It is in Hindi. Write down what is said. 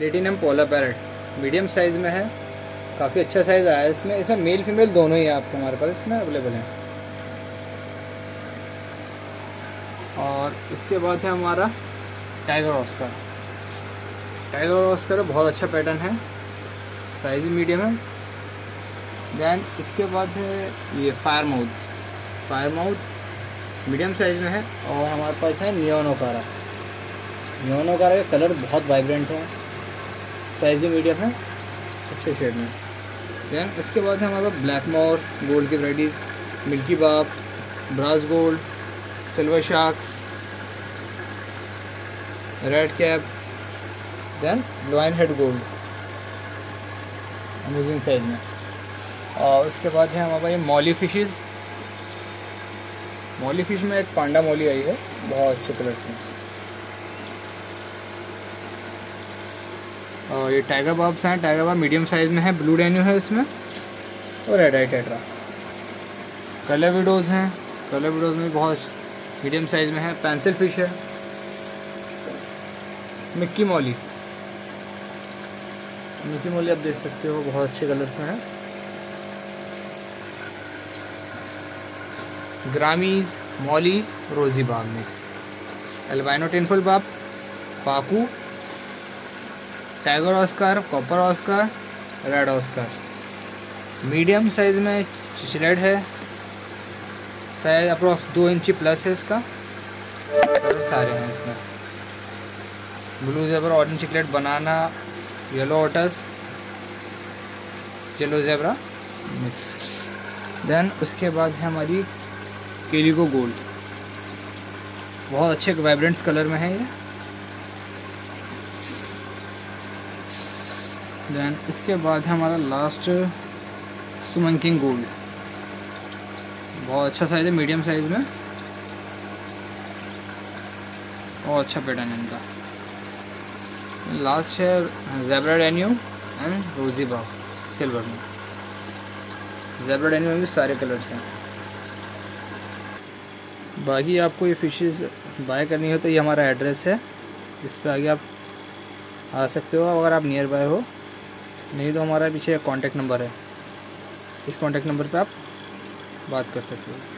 Platinum polar parrot medium size में है, काफ़ी अच्छा साइज़ आया है इसमें। इसमें मेल फीमेल दोनों ही आपको हमारे पास इसमें अवेलेबल हैं। और इसके बाद है हमारा टाइगर ऑस्कर। टाइगर ऑस्कर बहुत अच्छा पैटर्न है, साइज भी मीडियम है। देन इसके बाद है ये फायर माउथ मीडियम साइज में है। और हमारे पास है नियॉन ओकारा का कलर बहुत वाइब्रेंट है, साइज भी मीडियम है, अच्छे शेड में। देन इसके बाद है हमारे पास ब्लैक मोर, गोल्ड की वैराइटीज़, मिल्की बाप, brass gold, silver sharks, red cap, then lion head gold amazing size में। और उसके बाद है हमारे पास ये मॉली फिश में एक पांडा मॉली आई है, बहुत अच्छे कलर से। और ये टाइगर बाब्स हैं, टाइगर बाब मीडियम साइज में है, ब्लू डेन्यू है इसमें, और red eye tetra. Colour widows हैं, कलर विडोज़ में बहुत मीडियम साइज में है। पेंसिल फिश है, मिक्की मॉली आप देख सकते हो, बहुत अच्छे कलर्स में है। ग्रामीज, मॉली, रोजी बाब मिक्स, एल्बाइनो टेनफुल बाब, pacu, tiger oscar, copper oscar, red oscar. Medium size में चिचलेट है, साइज अप्रोक्स 2 इंची प्लस है इसका। कलर सारे हैं इसमें, blue zebra, orange cichlid, banana, yellow ओटस, येलो जेब्रा मिक्स। देन उसके बाद है हमारी केलिको गोल्ड, बहुत अच्छे वाइब्रेंट्स कलर में है ये। देन इसके बाद है हमारा लास्ट सुमन किंग गोल्ड, बहुत अच्छा साइज़ है, मीडियम साइज़ में, और अच्छा पैटर्न है इनका। लास्ट है ज़ेब्रा डेन्यू एंड रोजी बाब सिल्वर में। ज़ेब्रा डेन्यू में भी सारे कलर्स हैं। बाकी आपको ये फ़िशेस बाय करनी हो तो ये हमारा एड्रेस है, इस पे आगे आप आ सकते हो अगर आप नियर बाय हो, नहीं तो हमारा पीछे कॉन्टैक्ट नंबर है, इस कॉन्टैक्ट नंबर पे आप बात कर सकते हो।